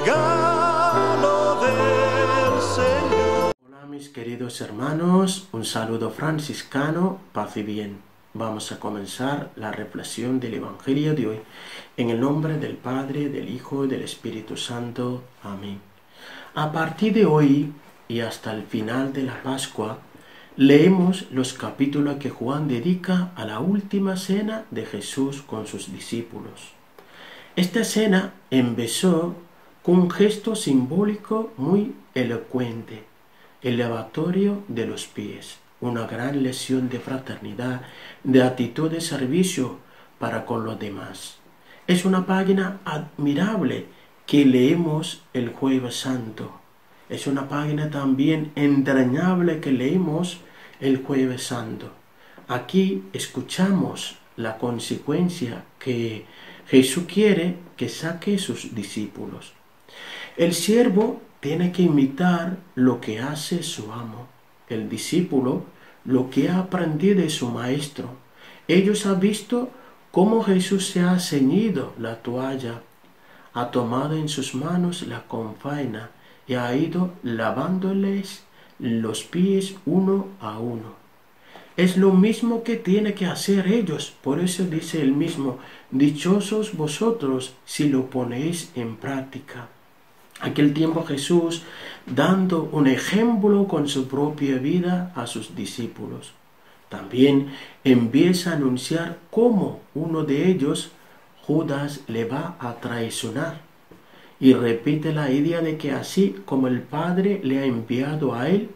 regalo del Señor. Hola mis queridos hermanos, un saludo franciscano, paz y bien. Vamos a comenzar la reflexión del Evangelio de hoy, en el nombre del Padre, del Hijo y del Espíritu Santo. Amén. A partir de hoy y hasta el final de la Pascua, leemos los capítulos que Juan dedica a la última cena de Jesús con sus discípulos. Esta cena empezó con un gesto simbólico muy elocuente, el lavatorio de los pies, una gran lección de fraternidad, de actitud de servicio para con los demás. Es una página admirable que leemos el Jueves Santo. Es una página también entrañable que leemos el Jueves Santo. Aquí escuchamos la consecuencia que Jesús quiere que saque sus discípulos. El siervo tiene que imitar lo que hace su amo, el discípulo lo que ha aprendido de su maestro. Ellos han visto cómo Jesús se ha ceñido la toalla, ha tomado en sus manos la confaina y ha ido lavándoles los pies uno a uno. Es lo mismo que tiene que hacer ellos, por eso dice él mismo, dichosos vosotros si lo ponéis en práctica. Aquel tiempo Jesús dando un ejemplo con su propia vida a sus discípulos. También empieza a anunciar cómo uno de ellos, Judas, le va a traicionar. Y repite la idea de que así como el Padre le ha enviado a él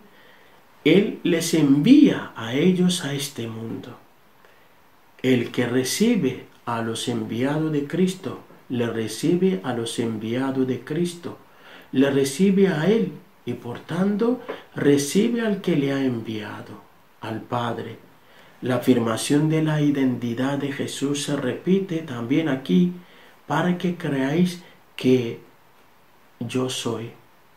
les envía a ellos a este mundo. El que recibe a los enviados de Cristo, le recibe a los enviados de Cristo, le recibe a Él y por tanto recibe al que le ha enviado, al Padre. La afirmación de la identidad de Jesús se repite también aquí para que creáis que yo soy.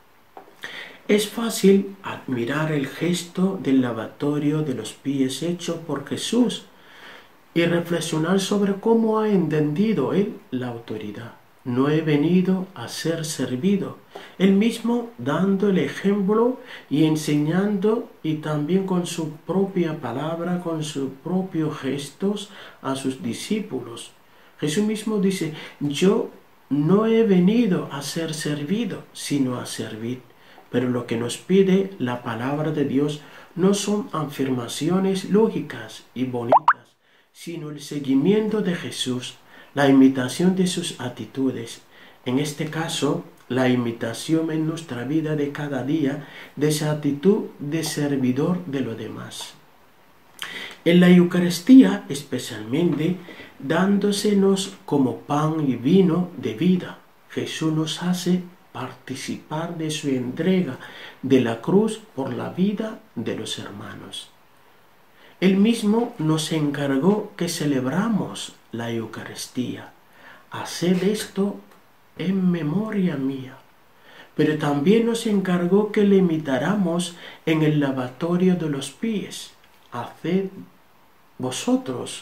Es fácil admirar el gesto del lavatorio de los pies hecho por Jesús y reflexionar sobre cómo ha entendido Él la autoridad. No he venido a ser servido. Él mismo dando el ejemplo y enseñando y también con su propia palabra, con sus propios gestos a sus discípulos. Jesús mismo dice, yo no he venido a ser servido, sino a servir. Pero lo que nos pide la palabra de Dios no son afirmaciones lógicas y bonitas, sino el seguimiento de Jesús, la imitación de sus actitudes. En este caso, la imitación en nuestra vida de cada día de esa actitud de servidor de los demás. En la Eucaristía, especialmente, dándosenos como pan y vino de vida, Jesús nos hace participar de su entrega de la cruz por la vida de los hermanos. Él mismo nos encargó que celebramos la Eucaristía. Haced esto en memoria mía. Pero también nos encargó que le imitáramos en el lavatorio de los pies. Haced vosotros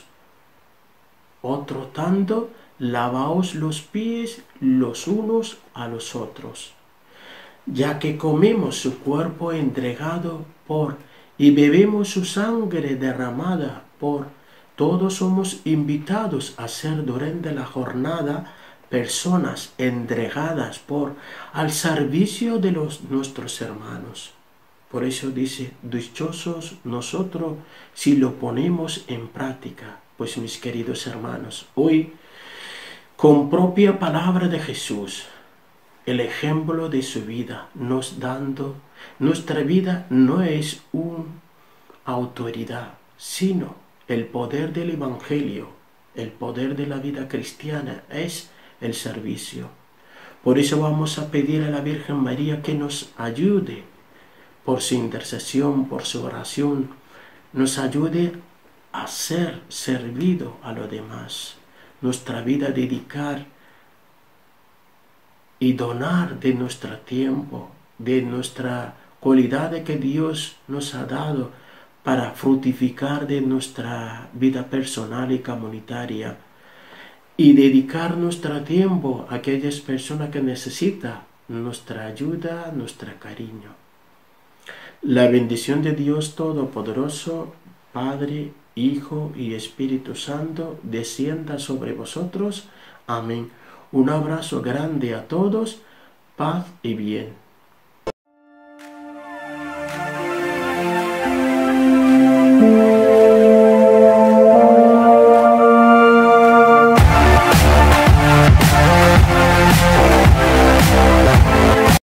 otro tanto, lavaos los pies los unos a los otros, ya que comemos su cuerpo entregado por y bebemos su sangre derramada por, todos somos invitados a ser durante la jornada personas entregadas por al servicio de nuestros hermanos. Por eso dice, dichosos nosotros si lo ponemos en práctica. Pues mis queridos hermanos, hoy con propia palabra de Jesús, el ejemplo de su vida, nos dando, nuestra vida no es una autoridad, sino el poder del Evangelio, el poder de la vida cristiana es el servicio. Por eso vamos a pedir a la Virgen María que nos ayude, por su intercesión, por su oración, nos ayude a ser servido a los demás. Nuestra vida dedicar y donar de nuestro tiempo, de nuestra cualidad que Dios nos ha dado para frutificar de nuestra vida personal y comunitaria y dedicar nuestro tiempo a aquellas personas que necesitan nuestra ayuda, nuestro cariño. La bendición de Dios Todopoderoso, Padre, Hijo y Espíritu Santo, descienda sobre vosotros. Amén. Un abrazo grande a todos, paz y bien.